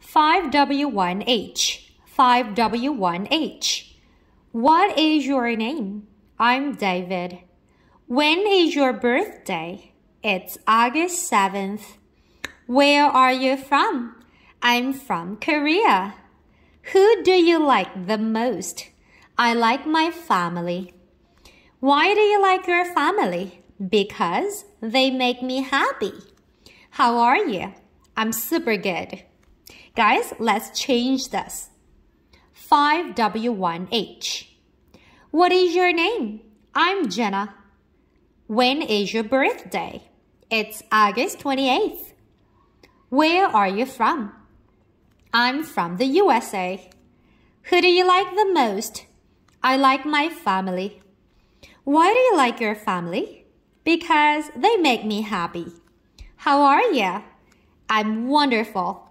5W1H. 5W1H. What is your name? I'm David. When is your birthday? It's August 7th. Where are you from? I'm from Korea. Who do you like the most? I like my family. Why do you like your family? Because they make me happy. How are you? I'm super good. Guys, let's change this. 5W1H. What is your name? I'm Jenna. When is your birthday? It's August 28th. Where are you from? I'm from the USA. Who do you like the most? I like my family. Why do you like your family? Because they make me happy. How are you? I'm wonderful.